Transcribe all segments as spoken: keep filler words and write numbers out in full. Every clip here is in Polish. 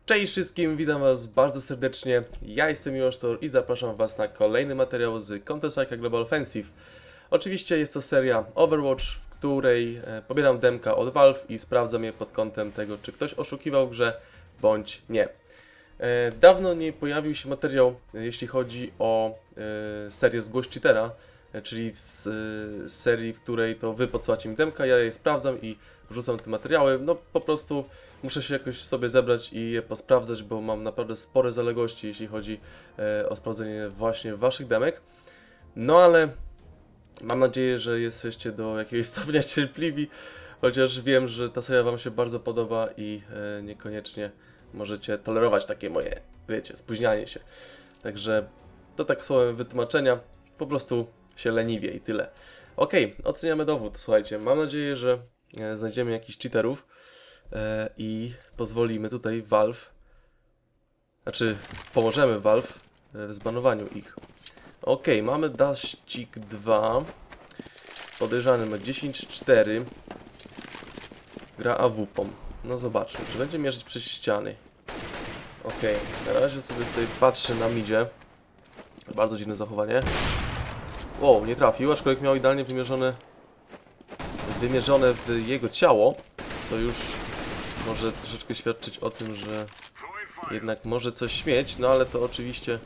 Cześć wszystkim, witam was bardzo serdecznie, ja jestem Miłosz Tor i zapraszam was na kolejny materiał z Counter-Strike Global Offensive. Oczywiście jest to seria Overwatch, w której pobieram demka od Valve i sprawdzam je pod kątem tego, czy ktoś oszukiwał w grze, bądź nie. Dawno nie pojawił się materiał, jeśli chodzi o serię Zgłoś Cheatera, czyli z serii, w której to wy podsyłacie mi demka, ja je sprawdzam i wrzucam te materiały. No po prostu muszę się jakoś sobie zebrać i je posprawdzać, bo mam naprawdę spore zaległości, jeśli chodzi o sprawdzenie właśnie waszych demek. No ale mam nadzieję, że jesteście do jakiegoś stopnia cierpliwi, chociaż wiem, że ta seria wam się bardzo podoba i niekoniecznie możecie tolerować takie moje, wiecie, spóźnianie się. Także to tak słowem wytłumaczenia, po prostu się leniwie i tyle. Ok, oceniamy dowód, słuchajcie, mam nadzieję, że znajdziemy jakichś cheaterów e, i pozwolimy tutaj Valve, znaczy pomożemy Valve w zbanowaniu ich. Ok, mamy Dashtik dwa, podejrzany ma dziesięć cztery, gra A W P-om. No zobaczmy, czy będzie mierzyć przez ściany. Ok, na razie sobie tutaj patrzę na midzie. Bardzo dziwne zachowanie. Wow, nie trafił, aczkolwiek miał idealnie wymierzone wymierzone w jego ciało, co już może troszeczkę świadczyć o tym, że jednak może coś śmieć, no ale to oczywiście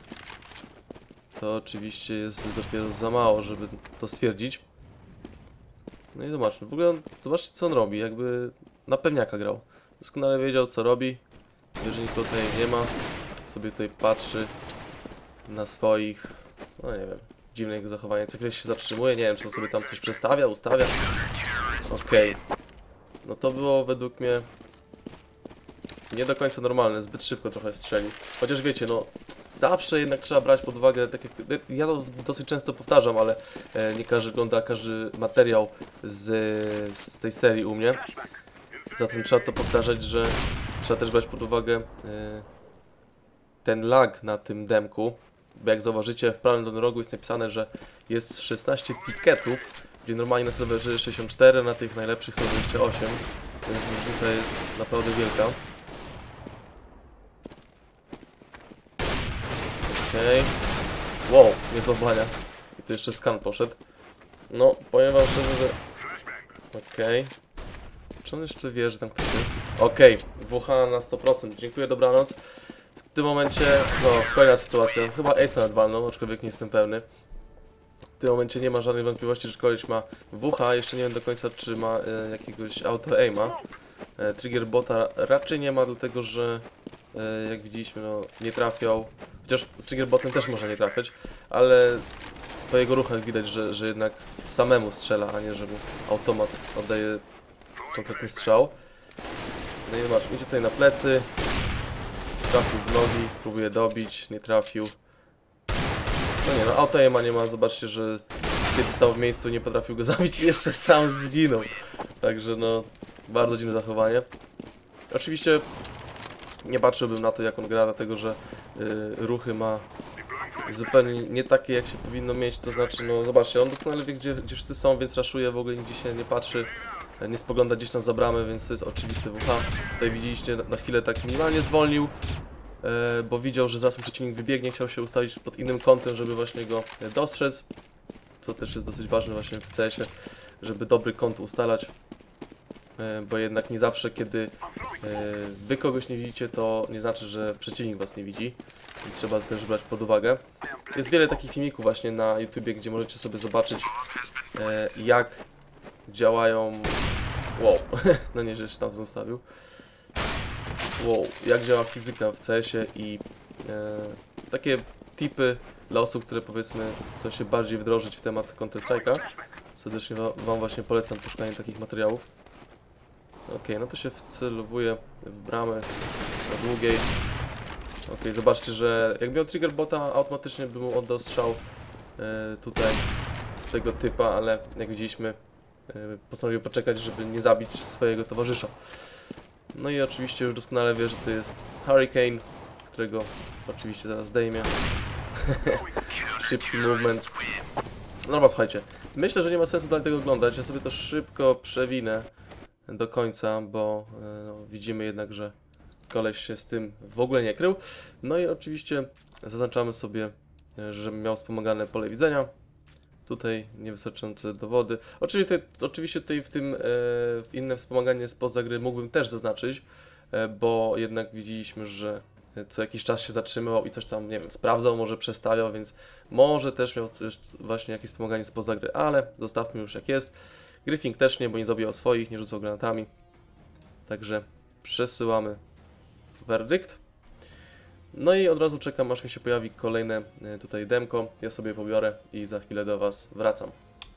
to oczywiście jest dopiero za mało, żeby to stwierdzić. No i zobaczmy, w ogóle zobaczcie, co on robi, jakby na pewniaka grał. Doskonale wiedział, co robi, wie, że nikogo tutaj nie ma, sobie tutaj patrzy na swoich, no nie wiem, dziwne jego zachowanie, co chwilę się zatrzymuje, nie wiem, czy on sobie tam coś przestawia, ustawia. Okej, okay. No to było według mnie nie do końca normalne, zbyt szybko trochę strzelił. Chociaż wiecie, no zawsze jednak trzeba brać pod uwagę, tak jak ja to dosyć często powtarzam, ale e, nie każdy ogląda każdy materiał z, z tej serii u mnie. Zatem trzeba to powtarzać, że trzeba też brać pod uwagę e, ten lag na tym demku. Bo jak zauważycie, w prawym dolnym rogu jest napisane, że jest szesnaście tiketów, gdzie normalnie na serwerze sześćdziesiąt cztery, na tych najlepszych są dwadzieścia osiem, więc różnica jest naprawdę wielka. Okej. Okay. Wow, nie złapania. I to jeszcze skan poszedł. No, powiem wam szczerze, że... Okej. Okay. Czy on jeszcze wie, że tam ktoś jest? Okej, okay. W H na sto procent. Dziękuję, dobranoc. W tym momencie, no, kolejna sytuacja. Chyba Ace nawet walnął, aczkolwiek nie jestem pewny. W tym momencie nie ma żadnej wątpliwości, że koleś ma W H. Jeszcze nie wiem do końca, czy ma e, jakiegoś auto-aima. E, trigger bota raczej nie ma, dlatego że e, jak widzieliśmy, no, nie trafiał. Chociaż z trigger botem też może nie trafiać, ale po jego ruchach widać, że, że jednak samemu strzela, a nie, że mu automat oddaje konkretny strzał. No i zobacz, idzie tutaj na plecy. Trafił w nogi, próbuje dobić, nie trafił. No nie, no auto-aima nie ma, zobaczcie, że kiedy stał w miejscu, nie potrafił go zabić i jeszcze sam zginął. Także no, bardzo dziwne zachowanie. Oczywiście nie patrzyłbym na to, jak on gra, dlatego że y, ruchy ma zupełnie nie takie, jak się powinno mieć, to znaczy, no zobaczcie, on doskonale wie, gdzie, gdzie wszyscy są, więc raszuje, w ogóle nigdzie się nie patrzy. Nie spogląda gdzieś tam za bramę, więc to jest oczywiste W H. Tutaj widzieliście, na chwilę tak minimalnie zwolnił, e, bo widział, że zaraz mu przeciwnik wybiegnie, chciał się ustawić pod innym kątem, żeby właśnie go dostrzec. Co też jest dosyć ważne właśnie w C S-ie, żeby dobry kąt ustalać. E, bo jednak nie zawsze, kiedy e, wy kogoś nie widzicie, to nie znaczy, że przeciwnik was nie widzi. I trzeba też brać pod uwagę. Jest wiele takich filmików właśnie na YouTubie, gdzie możecie sobie zobaczyć, e, jak działają... Wow, no nie, że się tam ustawił. Wow, jak działa fizyka w C S-ie i e, takie tipy dla osób, które powiedzmy chcą się bardziej wdrożyć w temat Counter-Strike'a. Serdecznie wam właśnie polecam poszukanie takich materiałów. Ok, no to się wcelowuje w bramę na długiej. Ok, zobaczcie, że jak miał trigger bota, automatycznie by mu oddał strzał e, tutaj tego typa, ale jak widzieliśmy, postanowił poczekać, żeby nie zabić swojego towarzysza. No i oczywiście już doskonale wie, że to jest Hurricane, którego oczywiście zaraz zdejmie. Szybki movement. No dobra, słuchajcie, myślę, że nie ma sensu dalej tego oglądać. Ja sobie to szybko przewinę do końca, bo no, widzimy jednak, że koleś się z tym w ogóle nie krył. No i oczywiście zaznaczamy sobie, że miał wspomagane pole widzenia. Tutaj niewystarczające dowody. Oczywiście, oczywiście tutaj w tym e, w inne wspomaganie spoza gry mógłbym też zaznaczyć, e, bo jednak widzieliśmy, że co jakiś czas się zatrzymywał i coś tam, nie wiem, sprawdzał, może przestawiał, więc może też miał coś, właśnie jakieś wspomaganie spoza gry, ale zostawmy już jak jest. Griffin też nie, bo nie zabijał swoich, nie rzucał granatami. Także przesyłamy werdykt. No i od razu czekam, aż mi się pojawi kolejne tutaj demko. Ja sobie pobiorę i za chwilę do Was wracam.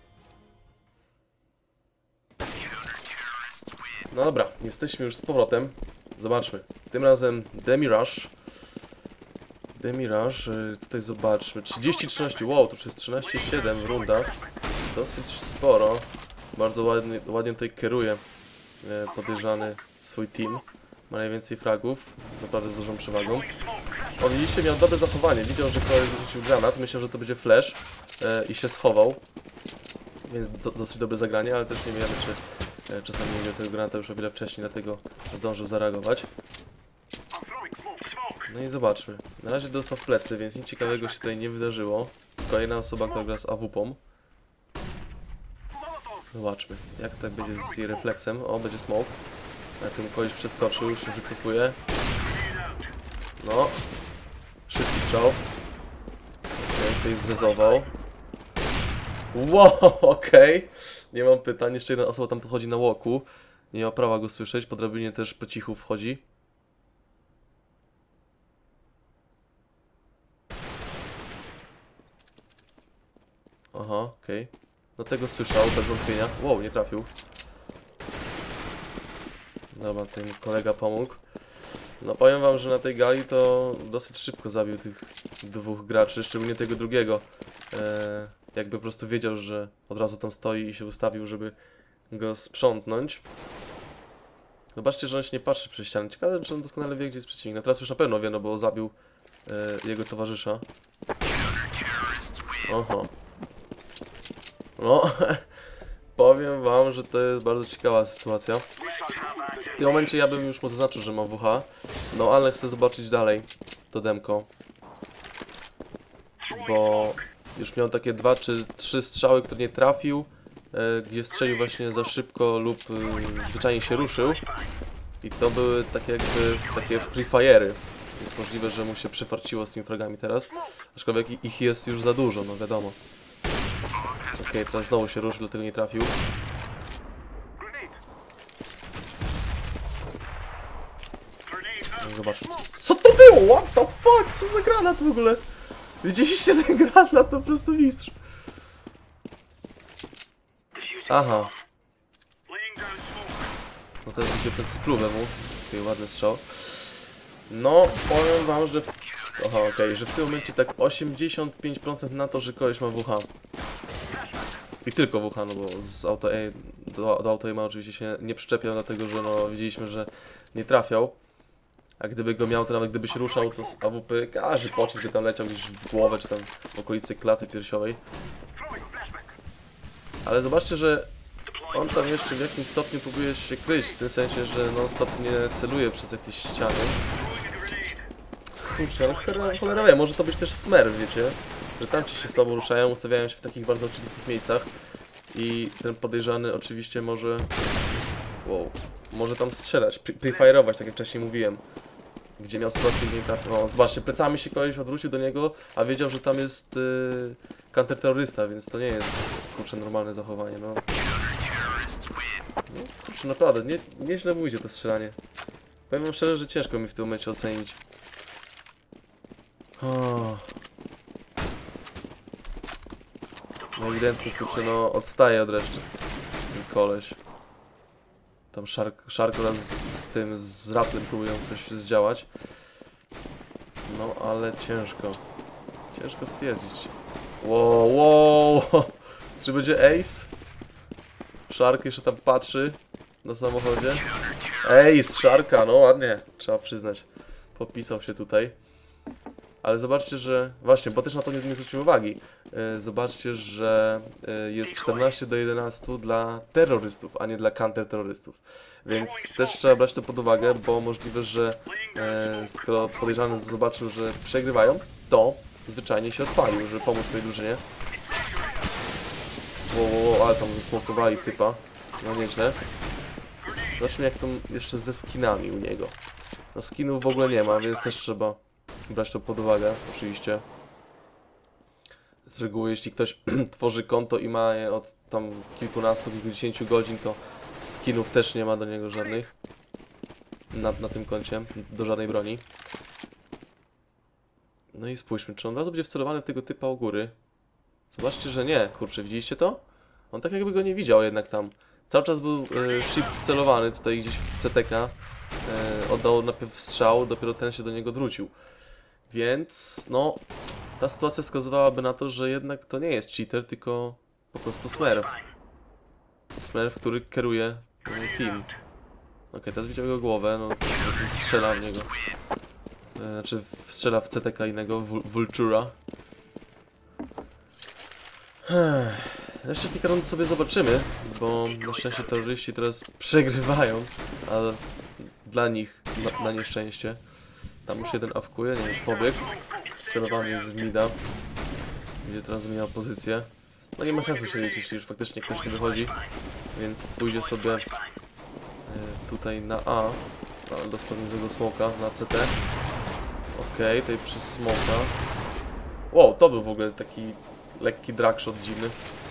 No dobra, jesteśmy już z powrotem. Zobaczmy. Tym razem Demirage. Demirage, tutaj zobaczmy. trzydzieści trzynaście, wow, to już jest trzynaście siedem w rundach. Dosyć sporo. Bardzo ładnie, ładnie tutaj kieruje podejrzany swój team. Ma najwięcej fragów, naprawdę z dużą przewagą. O, widzicie, miał dobre zachowanie. Widział, że koleś wyrzucił granat. Myślał, że to będzie flash e, i się schował. Więc do, dosyć dobre zagranie, ale też nie wiemy, czy e, czasami nie miał tego granata już o wiele wcześniej, dlatego zdążył zareagować. No i zobaczmy. Na razie dostał w plecy, więc nic ciekawego się tutaj nie wydarzyło. Kolejna osoba, która gra z A W P-ą. Zobaczmy, jak tak będzie z jej refleksem. O, będzie smoke. Na tym koleś przeskoczył, już się wycofuje. No. Szybki strzał. Okej, ktoś zezował. Wow, okej. Okay. Nie mam pytań. Jeszcze jedna osoba tam podchodzi na łoku. Nie ma prawa go słyszeć. Po drabinie też po cichu wchodzi. Aha, okej. Okay. No tego słyszał, bez wątpienia. Wow, nie trafił. Dobra, ten kolega pomógł. No powiem wam, że na tej gali to dosyć szybko zabił tych dwóch graczy, szczególnie tego drugiego. Eee, jakby po prostu wiedział, że od razu tam stoi i się ustawił, żeby go sprzątnąć. Zobaczcie, że on się nie patrzy przez ścianę. Ciekawe, czy on doskonale wie, gdzie jest przeciwnik. No teraz już na pewno wie, no bo zabił e, jego towarzysza. Oho. No, powiem wam, że to jest bardzo ciekawa sytuacja. W tym momencie ja bym już mu zaznaczył, że ma W H. No ale chcę zobaczyć dalej to demko. Bo już miał takie dwa czy trzy strzały, które nie trafił. E, gdzie strzelił właśnie za szybko lub e, zwyczajnie się ruszył. I to były takie jakby takie free fire'y. Więc możliwe, że mu się przyfarciło z tymi fragami teraz. Aczkolwiek ich jest już za dużo, no wiadomo. Okej, okay, teraz znowu się ruszył, dlatego nie trafił. No, zobaczmy. Co to było? What the fuck? Co za granat w ogóle? Widzieliście ten granat? To po prostu mistrz. Aha. No teraz będzie ten spluwę mu. Okej, okay, ładny strzał. No, powiem wam, że... Aha, okej, okay, że w tym momencie tak osiemdziesiąt pięć procent na to, że koleś ma W H. I tylko W H, no bo z auto A do, do auto A ma oczywiście się nie przyczepiał, dlatego że no widzieliśmy, że nie trafiał. A gdyby go miał, to nawet gdyby się ruszał, to z A W P każdy pocisk by tam leciał gdzieś w głowę, czy tam w okolicy klaty piersiowej. Ale zobaczcie, że on tam jeszcze w jakimś stopniu próbuje się kryć, w tym sensie, że non stop nie celuje przez jakieś ściany. Kurczę, ale cholera, cholera wie, może to być też smer, wiecie? Że tam ci się słabo ruszają, ustawiają się w takich bardzo oczywistych miejscach. I ten podejrzany oczywiście może... Wow, może tam strzelać, prefire'ować, tak jak wcześniej mówiłem. Gdzie miał sytuację, gdzie nie trafił. O, zobaczcie, plecami się koleś odwrócił do niego, a wiedział, że tam jest yy, counterterrorysta, więc to nie jest, kurczę, normalne zachowanie, no. No kurczę, naprawdę, nie, nieźle mu idzie to strzelanie. Powiem wam szczerze, że ciężko mi w tym momencie ocenić. O. No ewidentnie, kurczę, no odstaje od reszty ten koleś. Tam Shark, Shark oraz z, z tym, z Ratlem próbują coś zdziałać. No, ale ciężko. Ciężko stwierdzić. Wow, wow! Czy będzie ace? Shark jeszcze tam patrzy na samochodzie. Ace, Sharka, no ładnie, trzeba przyznać. Popisał się tutaj. Ale zobaczcie, że... Właśnie, bo też na to nie, nie zwróciłem uwagi. Yy, zobaczcie, że yy, jest czternaście do jedenastu dla terrorystów, a nie dla counterterrorystów. Więc też trzeba brać to pod uwagę, bo możliwe, że yy, skoro podejrzany zobaczył, że przegrywają, to zwyczajnie się odpalił, żeby pomóc swojej drużynie. Wow, wow, wow, ale tam zasmokowali typa. No nieźle. Zobaczmy jak to jeszcze ze skinami u niego. No skinów w ogóle nie ma, więc też trzeba brać to pod uwagę, oczywiście. Z reguły jeśli ktoś tworzy konto i ma je od tam kilkunastu, kilkudziesięciu godzin, to skinów też nie ma do niego żadnych. Na, na tym koncie, do żadnej broni. No i spójrzmy, czy on od razu będzie wcelowany w tego typa u góry. Zobaczcie, że nie, kurczę, widzieliście to? On tak jakby go nie widział jednak tam. Cały czas był e, ship wcelowany tutaj gdzieś w C T K. E, oddał najpierw strzał, dopiero ten się do niego wrócił. Więc, no, ta sytuacja wskazywałaby na to, że jednak to nie jest cheater, tylko po prostu smurf. Smurf, który kieruje e, team. Okej, okay, teraz widział jego głowę, no, strzela w niego. E, znaczy, strzela w C T K innego, Vultura. Jeszcze kilka rund sobie zobaczymy, bo na szczęście terroryści teraz przegrywają, a dla nich, na, na nieszczęście. Tam już jeden awkuje, nie wiem, pobiegł. Celowany jest z mida. Będzie teraz zmieniał pozycję. No nie ma sensu siedzieć, jeśli już faktycznie ktoś nie wychodzi. Więc pójdzie sobie y, tutaj na A. No, dostał tego smoka na C T. Okej, okay, tutaj przez smoka. Wow, to był w ogóle taki lekki dragshot dziwny.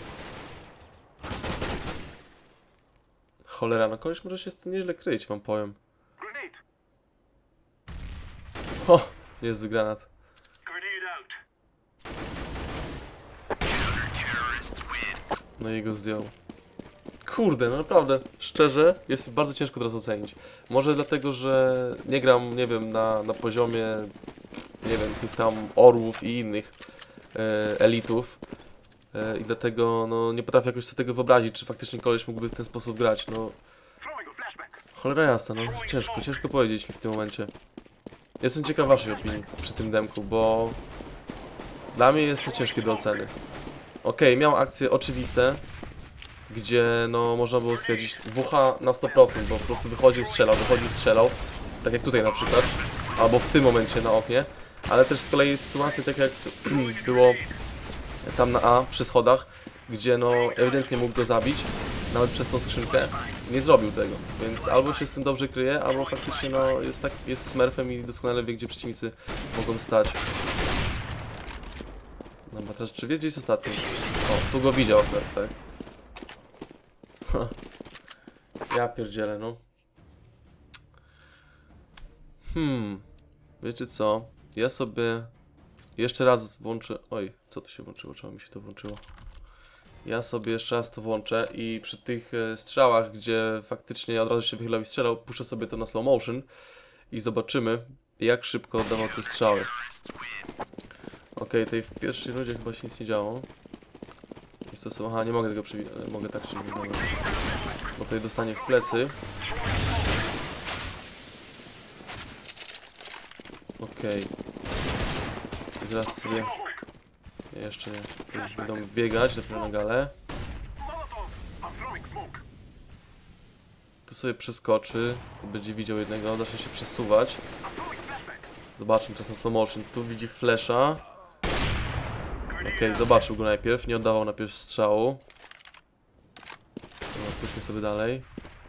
Cholera, no koleś może się z tym nieźle kryć, wam powiem. O, niezły granat. No i go zdjął. Kurde, no naprawdę, szczerze, jest bardzo ciężko teraz ocenić. Może dlatego, że nie gram, nie wiem, na, na poziomie, nie wiem, tych tam orłów i innych e, elitów. E, I dlatego, no, nie potrafię jakoś sobie tego wyobrazić, czy faktycznie koleś mógłby w ten sposób grać, no. Cholera jasna, no, ciężko, ciężko powiedzieć mi w tym momencie. Jestem ciekaw waszej opinii przy tym demku, bo dla mnie jest to ciężkie do oceny. Okej, okay, miał akcje oczywiste, gdzie no można było stwierdzić W H na sto procent, bo po prostu wychodził, strzelał, wychodził, strzelał, tak jak tutaj na przykład, albo w tym momencie na oknie, ale też z kolei sytuacje tak jak było tam na A przy schodach, gdzie no ewidentnie mógł go zabić, nawet przez tą skrzynkę, nie zrobił tego, więc albo się z tym dobrze kryje, albo faktycznie no jest tak, jest smurfem i doskonale wie, gdzie przeciwnicy mogą stać. No bo teraz czy wie, gdzie jest ostatni? O, tu go widział akurat, tak? Ha. Ja pierdzielę, no. Hmm, wiecie co? Ja sobie jeszcze raz włączę... Oj, co to się włączyło? Czemu mi się to włączyło? Ja sobie jeszcze raz to włączę i przy tych e, strzałach, gdzie faktycznie od razu się wychylał i strzelał, puszczę sobie to na slow motion i zobaczymy, jak szybko oddawał te strzały. Okej, tutaj w pierwszej rundzie chyba się nic nie działo. Jest to są... Aha, nie mogę tego przewidzieć, mogę tak czy nie, bo tutaj dostanie w plecy. Okej. Teraz sobie... Jeszcze nie. Już będą biegać dopiero na galę. Tu sobie przeskoczy. Tu będzie widział jednego, zacznie się przesuwać. Zobaczmy teraz na slow motion. Tu widzi flasha. Okej, okay, zobaczył go najpierw. Nie oddawał najpierw strzału. No, pójdźmy sobie dalej.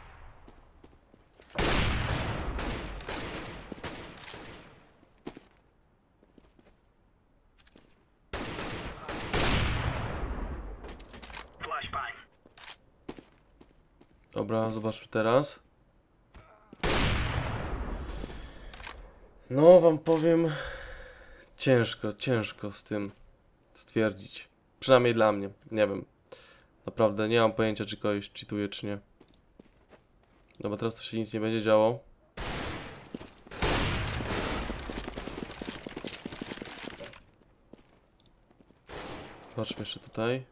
Dobra, zobaczmy teraz. No, wam powiem, ciężko, ciężko z tym stwierdzić. Przynajmniej dla mnie, nie wiem. Naprawdę nie mam pojęcia, czy kogoś cheatuje, czy nie. Dobra, teraz to się nic nie będzie działo. Zobaczmy jeszcze tutaj.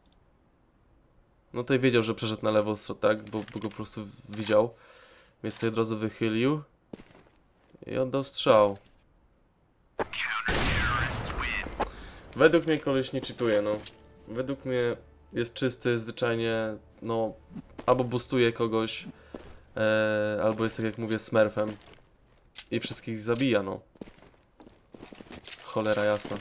No tutaj wiedział, że przeszedł na lewo, tak, bo, bo go po prostu widział. Więc tutaj od razu wychylił. I oddał strzał. Według mnie koleś nie cheatuje, no. Według mnie jest czysty, zwyczajnie, no, albo boostuje kogoś, e, albo jest tak jak mówię smurfem i wszystkich zabija, no. Cholera jasna.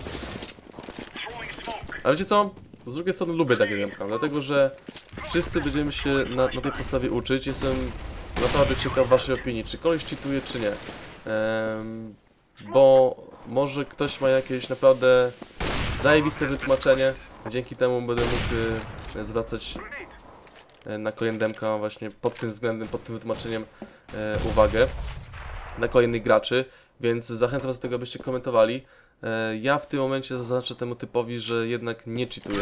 Ale wiecie co? Z drugiej strony lubię takie demka, dlatego że wszyscy będziemy się na, na tej podstawie uczyć. Jestem naprawdę ciekaw waszej opinii, czy koleś cheatuje, czy nie. Ehm, bo może ktoś ma jakieś naprawdę zajebiste wytłumaczenie. Dzięki temu będę mógł e, zwracać e, na kolejne demka właśnie pod tym względem, pod tym wytłumaczeniem e, uwagę dla kolejnych graczy. Więc zachęcam was do tego, abyście komentowali. E, ja w tym momencie zaznaczę temu typowi, że jednak nie cheatuje.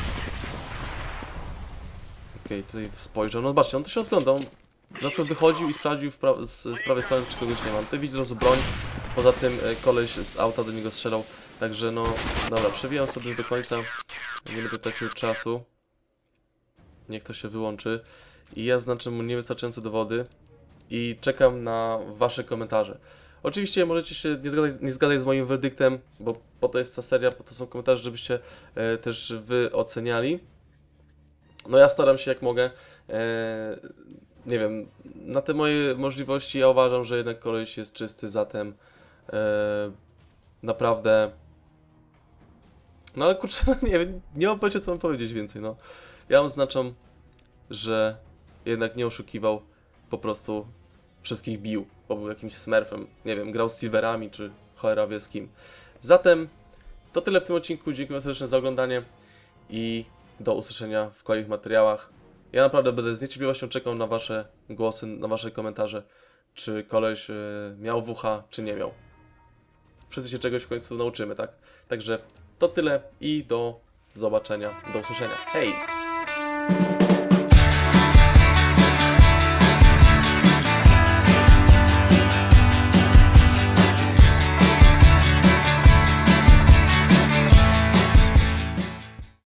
Okej, okay, tutaj spojrzał. No zobaczcie, on to się rozglądał. Na przykład wychodził i sprawdził z, z prawej strony, czy kogoś nie mam. Tutaj widzi od razu broń. Poza tym e, koleś z auta do niego strzelał. Także no, dobra, przewijam sobie do końca. Nie będę tracił czasu. Niech to się wyłączy. I ja znaczę mu niewystarczające dowody. I czekam na wasze komentarze. Oczywiście możecie się nie zgadzać, nie zgadzać z moim werdyktem, bo po to jest ta seria, po to są komentarze, żebyście e, też wy oceniali. No ja staram się jak mogę. E, nie wiem, na te moje możliwości ja uważam, że jednak koleś jest czysty, zatem e, naprawdę... No ale kurczę, no nie wiem, nie mam pojęcia co mam powiedzieć więcej, no. Ja oznaczam, że jednak nie oszukiwał, po prostu wszystkich bił, bo był jakimś smurfem, nie wiem, grał z silverami, czy cholera wie z kim. Zatem to tyle w tym odcinku, dziękuję serdecznie za oglądanie i do usłyszenia w kolejnych materiałach. Ja naprawdę będę z niecierpliwością czekał na wasze głosy, na wasze komentarze, czy koleś y, miał W H, czy nie miał. Wszyscy się czegoś w końcu nauczymy, tak? Także to tyle i do zobaczenia, do usłyszenia. Hej!